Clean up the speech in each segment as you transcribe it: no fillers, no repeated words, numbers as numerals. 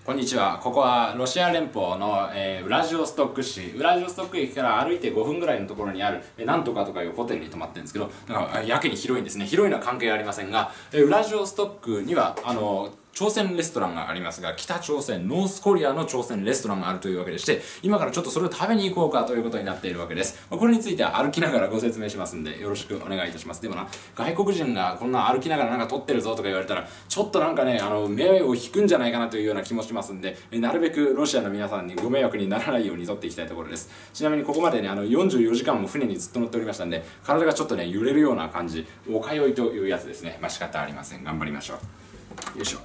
こんにちは。ここはロシア連邦の、ウラジオストック市。ウラジオストック駅から歩いて5分ぐらいのところにある、なんとかとかいうホテルに泊まってるんですけど、なんかやけに広いんですね。広いのは関係ありませんが、ウラジオストックには、朝鮮レストランがありますが、北朝鮮、ノースコリアの朝鮮レストランがあるというわけでして、今からちょっとそれを食べに行こうかということになっているわけです。これについては歩きながらご説明しますんで、よろしくお願いいたします。でもな、外国人がこんな歩きながらなんか撮ってるぞとか言われたら、ちょっとなんかね、目を引くんじゃないかなというような気もしますんで、なるべくロシアの皆さんにご迷惑にならないように撮っていきたいところです。ちなみにここまでね、44時間も船にずっと乗っておりましたんで、体がちょっとね、揺れるような感じ、おかよいというやつですね。まあ仕方ありません。頑張りましょう。よいしょ。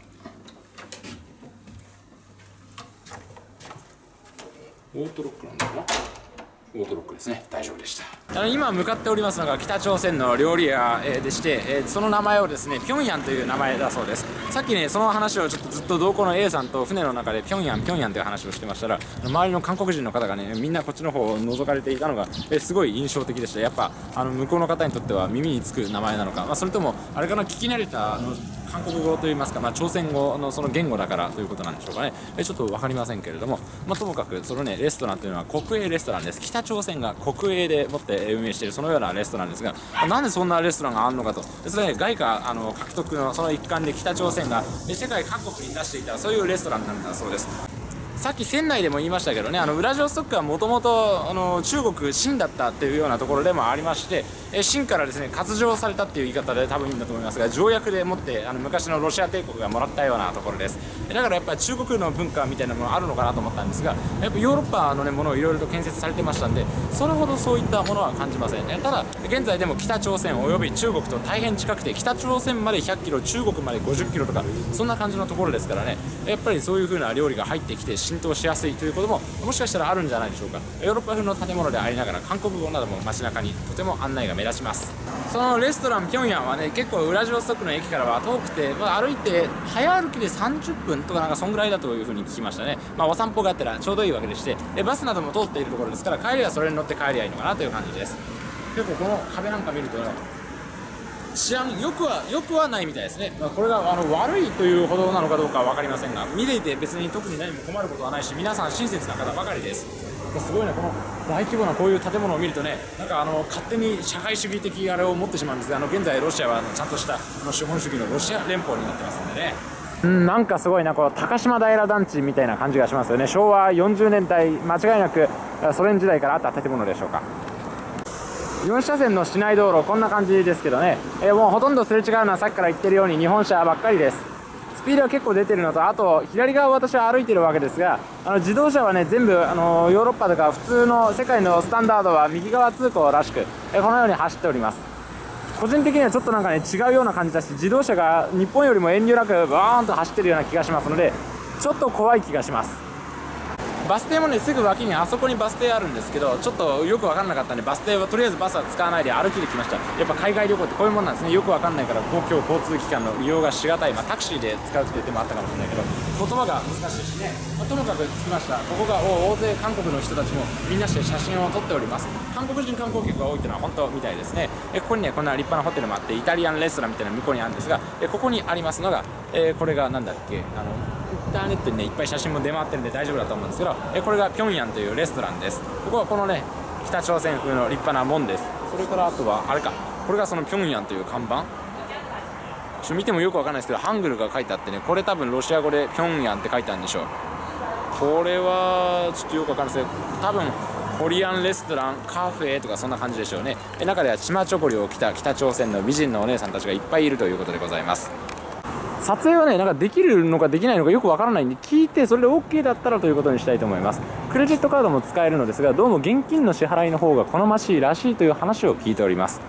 オートロックなんだな。オートロックですね。大丈夫でした。今向かっておりますのが北朝鮮の料理屋でして、その名前をですね、ピョンヤンという名前だそうです。さっきね、その話をちょっとずっと同行の A さんと船の中でピョンヤンという話をしてましたら、周りの韓国人の方がね、みんなこっちの方を覗かれていたのがすごい印象的でした。やっぱ向こうの方にとっては耳につく名前なのか、それともあれかな、聞き慣れた韓国語といいますか、朝鮮語のその言語だからということなんでしょうかね。ちょっと分かりませんけれども、ともかくそのね、レストランというのは国営レストランです。北朝鮮が国営でもって運営しているそのようなレストランですが、なんでそんなレストランがあるのかと。それね、外貨獲得のその一環で北朝鮮が世界各国に出していたそういうレストランなんだそうです。さっき船内でも言いましたけどね、ウラジオストックはもともと中国清だったっていうようなところでもありまして、清からですね割譲されたっていう言い方で多分いいんだと思いますが、条約でもって昔のロシア帝国がもらったようなところです。だからやっぱり中国の文化みたいなものがあるのかなと思ったんですが、やっぱヨーロッパの、ものをいろいろと建設されてましたんで、それほどそういったものは感じませんね。ただ現在でも北朝鮮および中国と大変近くて、北朝鮮まで100キロ、中国まで50キロとか、そんな感じのところですからね、やっぱりそういう風な料理が入ってきて浸透しやすいということももしかしたらあるんじゃないでしょうか。ヨーロッパ風の建物でありながら韓国語なども街中にとても案内が目立ちます。そのレストランピョンヤンはね、結構ウラジオストックの駅からは遠くて、歩いて早歩きで30分とかなんかそんぐらいだというふうに聞きましたね。お散歩があったらちょうどいいわけでして、バスなども通っているところですから、帰りはそれに乗って帰りゃいいのかなという感じです。結構この壁なんか見ると治安よくはないみたいですね。これが悪いというほどなのかどうかは分かりませんが、見ていて別に特に何も困ることはないし、皆さん親切な方ばかりです。すごいね、この大規模なこういう建物を見るとね、なんか勝手に社会主義的あれを持ってしまうんですが、現在ロシアはちゃんとした資本主義のロシア連邦になってますんでね。なんかすごいな、この高島平団地みたいな感じがしますよね。昭和40年代、間違いなくソ連時代からあった建物でしょうか。4車線の市内道路、こんな感じですけどね、もうほとんどすれ違うのはさっきから言ってるように日本車ばっかりです。スピードは結構出てるのと、あと左側を私は歩いてるわけですが、自動車はね全部ヨーロッパとか普通の世界のスタンダードは右側通行らしく、このように走っております。個人的にはちょっとなんかね違うような感じだし、自動車が日本よりも遠慮なくバーンと走ってるような気がしますので、ちょっと怖い気がします。バス停もねすぐ脇にあそこにバス停あるんですけど、ちょっとよく分からなかったんで、バス停はとりあえずバスは使わないで歩きで来ました。やっぱ海外旅行ってこういうもんなんですね。よく分かんないから公共交通機関の利用がしがたい、タクシーで使うっていう手もあったかもしれないけど、言葉が難しいしね、ともかく着きました。ここが大勢韓国の人たちもみんなして写真を撮っております。韓国人観光客が多いというのは本当みたいですね。ここにねこんな立派なホテルもあって、イタリアンレストランみたいな向こうにあるんですが、ここにありますのが、これがなんだっけ、インターネットにねいっぱい写真も出回ってるんで大丈夫だと思うんですけど、これがピョンヤンというレストランです。ここはこのね北朝鮮風の立派な門です。それからあとはあれか、これがそのピョンヤンという看板、見てもよくわかんないですけどハングルが書いてあってね、これ多分ロシア語でピョンヤンって書いてあるんでしょう。これはちょっとよくわかんないですけど、多分コリアンレストランカフェとかそんな感じでしょうね。中ではチマチョゴリを着た北朝鮮の美人のお姉さんたちがいっぱいいるということでございます。撮影はねなんかできるのかできないのかよくわからないんで、聞いてそれで OK だったらということにしたいと思います。クレジットカードも使えるのですが、どうも現金の支払いの方が好ましいらしいという話を聞いております。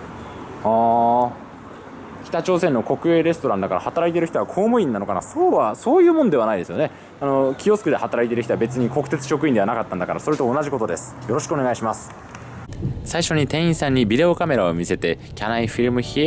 北朝鮮の国営レストランだから働いてる人は公務員なのかな。そういうもんではないですよね。キオスクで働いてる人は別に国鉄職員ではなかったんだから、それと同じことです。よろしくお願いします。最初に店員さんにビデオカメラを見せて Can I film here?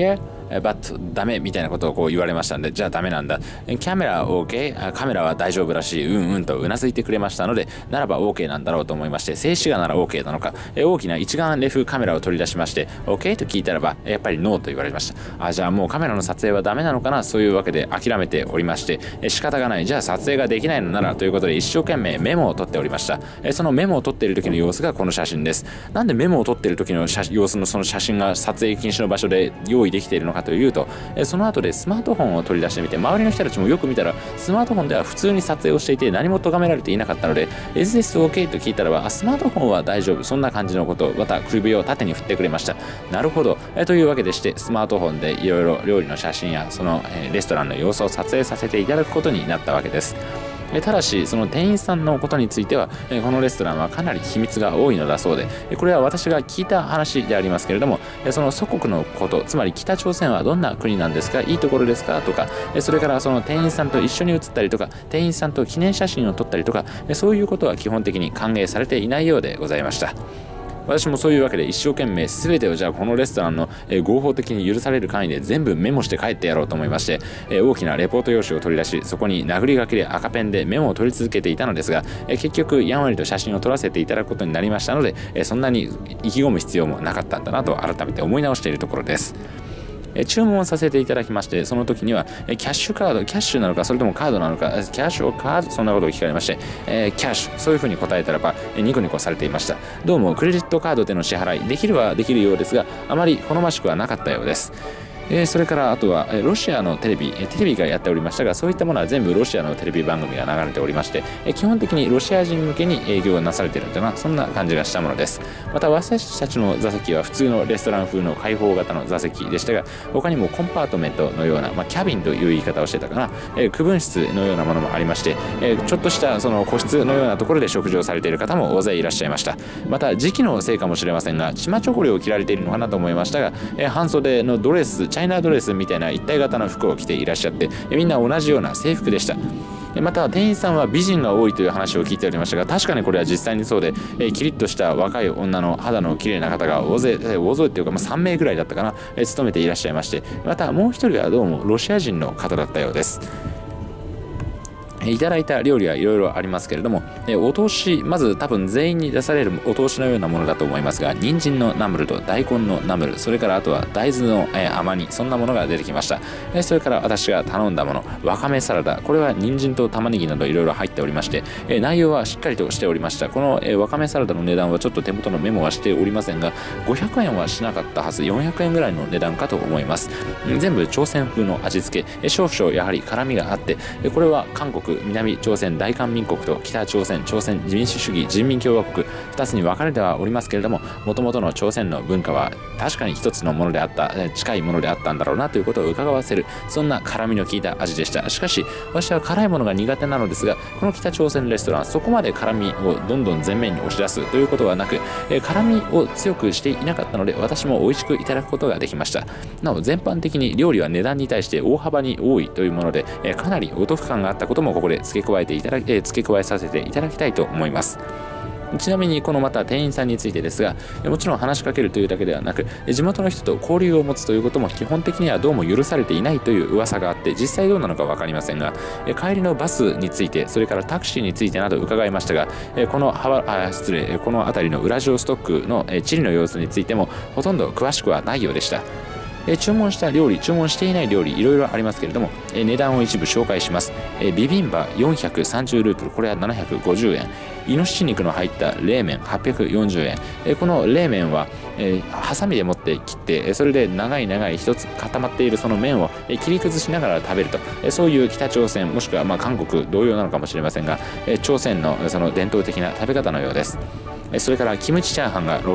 バットダメみたいなことをこう言われましたんで、じゃあダメなんだ。キャメラ OK、カメラは大丈夫らしい、うんうんとうなずいてくれましたので、ならば OK なんだろうと思いまして、静止画なら OK なのか、大きな一眼レフカメラを取り出しまして OK と聞いたらばやっぱりノーと言われました。じゃあもうカメラの撮影はダメなのかな、そういうわけで諦めておりまして、仕方がない、じゃあ撮影ができないのならということで一生懸命メモを取っておりました。そのメモを取っている時の様子がこの写真です。なんでメモを撮っている時の様子のその写真が撮影禁止の場所で用意できているのかというと、その後でスマートフォンを取り出してみて、周りの人たちもよく見たらスマートフォンでは普通に撮影をしていて何も咎められていなかったので、 Is this OK と聞いたらば、スマートフォンは大丈夫、そんな感じのことをまた首を縦に振ってくれました。なるほど、というわけでしてスマートフォンでいろいろ料理の写真やそのレストランの様子を撮影させていただくことになったわけです。ただしその店員さんのことについてはこのレストランはかなり秘密が多いのだそうで、これは私が聞いた話でありますけれども、その祖国のこと、つまり北朝鮮はどんな国なんですか、いいところですかとか、それからその店員さんと一緒に写ったりとか、店員さんと記念写真を撮ったりとか、そういうことは基本的に歓迎されていないようでございました。私もそういうわけで一生懸命全てをじゃあこのレストランの合法的に許される範囲で全部メモして帰ってやろうと思いまして、大きなレポート用紙を取り出し、そこに殴り書きで赤ペンでメモを取り続けていたのですが、結局やんわりと写真を撮らせていただくことになりましたので、そんなに意気込む必要もなかったんだなと改めて思い直しているところです。注文させていただきまして、その時にはキャッシュカード、キャッシュなのかそれともカードなのか、キャッシュをカード、そんなことを聞かれまして、キャッシュ、そういうふうに答えたらばニコニコされていました。どうもクレジットカードでの支払いできるはできるようですが、あまり好ましくはなかったようです。それからあとはロシアのテレビがやっておりましたが、そういったものは全部ロシアのテレビ番組が流れておりまして、基本的にロシア人向けに営業がなされているというのはそんな感じがしたものです。また私たちの座席は普通のレストラン風の開放型の座席でしたが、他にもコンパートメントのような、キャビンという言い方をしてたかな、区分室のようなものもありまして、ちょっとしたその個室のようなところで食事をされている方も大勢いらっしゃいました。また時期のせいかもしれませんが、チマチョゴリを着られているのかなと思いましたが、半袖のドレス、チャイナドレスみたいな一体型の服を着ていらっしゃって、みんな同じような制服でした。また店員さんは美人が多いという話を聞いておりましたが、確かにこれは実際にそうで、キリッとした若い女の肌の綺麗な方が大勢っていうか、3名ぐらいだったかな、勤めていらっしゃいまして、またもう一人はどうもロシア人の方だったようです。いただいた料理はいろいろありますけれども、お通し、まず多分全員に出されるお通しのようなものだと思いますが、人参のナムルと大根のナムル、それからあとは大豆の甘煮、そんなものが出てきました。それから私が頼んだもの、わかめサラダ、これは人参と玉ねぎなどいろいろ入っておりまして、内容はしっかりとしておりました。このわかめサラダの値段はちょっと手元のメモはしておりませんが、500円はしなかったはず、400円ぐらいの値段かと思います。全部朝鮮風の味付け、少々やはり辛みがあって、これは韓国、南朝鮮大韓民国と北朝鮮民主主義人民共和国2つに分かれてはおりますけれども、もともとの朝鮮の文化は確かに一つのものであった、近いものであったんだろうなということを伺わせる、そんな辛みの効いた味でした。しかし私は辛いものが苦手なのですが、この北朝鮮レストランそこまで辛みをどんどん前面に押し出すということはなく、辛みを強くしていなかったので、私も美味しくいただくことができました。なお全般的に料理は値段に対して大幅に多いというもので、かなりお得感があったこともここで付け加えさせていただきたいと思います。ちなみにこのまた店員さんについてですが、もちろん話しかけるというだけではなく、地元の人と交流を持つということも基本的にはどうも許されていないという噂があって、実際どうなのか分かりませんが、帰りのバスについて、それからタクシーについてなど伺いましたが、この辺りのウラジオストックの地理の様子についてもほとんど詳しくはないようでした。注文した料理、注文していない料理、いろいろありますけれども、値段を一部紹介します。ビビンバ430ループル、これは750円。イノシシ肉の入った冷麺840円。この冷麺は、ハサミで持って切って、それで長い一つ固まっているその麺を切り崩しながら食べると、そういう北朝鮮もしくは韓国同様なのかもしれませんが、朝鮮のその伝統的な食べ方のようです。それからキムチチャーハンが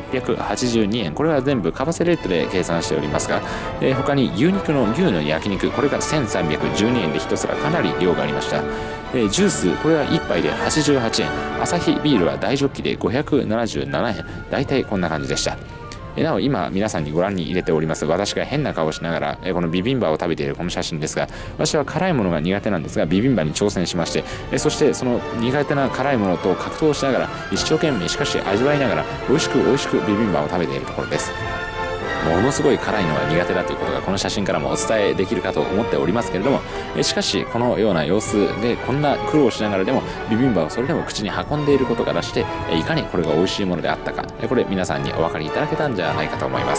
682円、これは全部為替レートで計算しておりますが、他に牛の焼肉、これが1312円で1皿かなり量がありました。ジュース、これは1杯で88円、アサヒビールは大ジョッキで577円、大体こんな感じでした。なお今皆さんにご覧に入れております私が変な顔をしながらこのビビンバを食べているこの写真ですが、私は辛いものが苦手なんですがビビンバに挑戦しまして、そしてその苦手な辛いものと格闘しながら一生懸命しかし味わいながら美味しくビビンバを食べているところです。 ものすごい辛いのが苦手だということがこの写真からもお伝えできるかと思っておりますけれども、しかしこのような様子でこんな苦労しながらでもビビンバをそれでも口に運んでいることからして、いかにこれが美味しいものであったか、これ皆さんにお分かりいただけたんじゃないかと思います。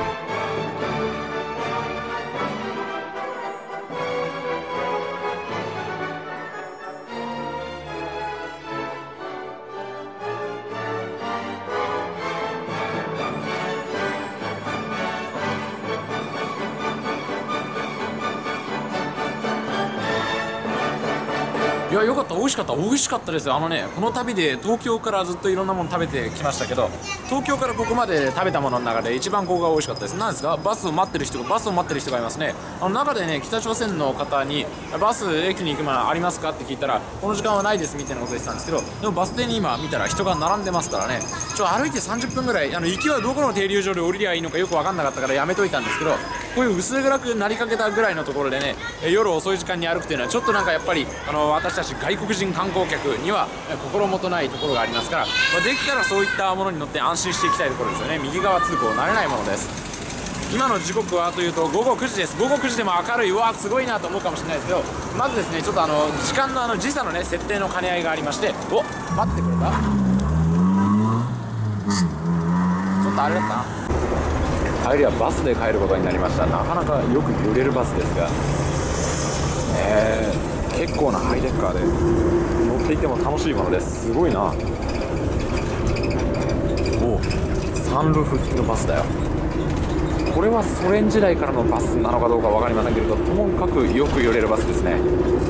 いや、よかった、美味しかった、美味しかったですよ。この旅で東京からずっといろんなもの食べてきましたけど、東京からここまで食べたものの中で一番ここが美味しかったです。なんですか、バスを待ってる人がいますね。中でね、北朝鮮の方にバス駅に行くものありますかって聞いたら、この時間はないですみたいなこと言ってたんですけど、でもバス停に今見たら人が並んでますからね。歩いて30分ぐらい、行きはどこの停留所で降りりゃいいのかよく分かんなかったからやめといたんですけど、こういう薄暗くなりかけたぐらいのところでね、夜遅い時間に歩くというのはちょっとなんかやっぱり私たち外国人観光客には心もとないところがありますから、できたらそういったものに乗って安心していきたいところですよね。右側通行慣れないものです。今の時刻はというと午後9時です。午後9時でも明るい、うわすごいなと思うかもしれないですけど、まずですね、ちょっと時間の時差のね設定の兼ね合いがありまして、お待ってくれた、ちょっとあれだったな、帰りはバスで帰ることになりました。なかなかよく揺れるバスですが、結構なハイデッカーで乗っていても楽しいものです。すごいな。おサンルーフ付きのバスだよ。これはソ連時代からのバスなのかどうか分かりませんけれど、ともかくよく揺れるバスですね。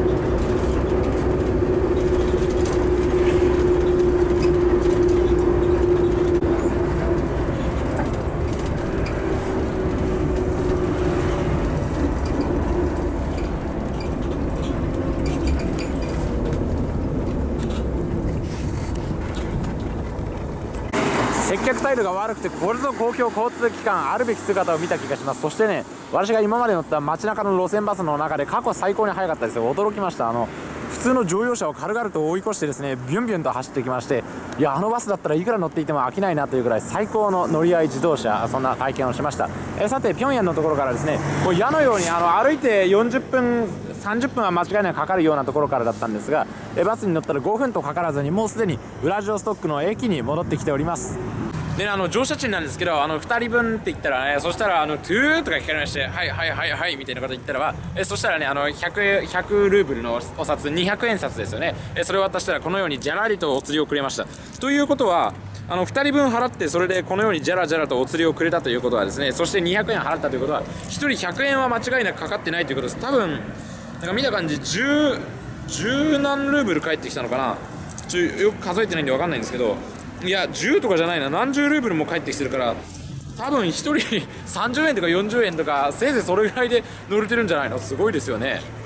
接客態度が悪くて、これぞ公共交通機関あるべき姿を見た気がします。そしてね、私が今まで乗った街中の路線バスの中で過去最高に速かったですよ。驚きました。普通の乗用車を軽々と追い越してですね、ビュンビュンと走ってきまして、いや、バスだったらいくら乗っていても飽きないなというぐらい最高の乗り合い自動車、そんな体験をしました。さて平壌のところからですね、こう矢のように歩いて40分30分は間違いなくかかるようなところからだったんですが、バスに乗ったら5分とかからずにもうすでにウラジオストックの駅に戻ってきております。で乗車賃なんですけど、2人分って言ったらね、そしたらトゥーとか聞かれまして、はいはいはいはいみたいなこと言ったらば、そしたらね100ルーブルのお札、200円札ですよね。それを渡したらこのようにじゃらりとお釣りをくれました。ということは2人分払って、それでこのようにじゃらじゃらとお釣りをくれたということはですね、そして200円払ったということは1人100円は間違いなくかかってないということです。多分なんか見た感じ10何ルーブル返ってきたのかな、よく数えてないんで分かんないんですけど、いや10とかじゃないな、何十ルーブルも返ってきてるから、多分1人30円とか40円とかせいぜいそれぐらいで乗れてるんじゃないの。すごいですよね。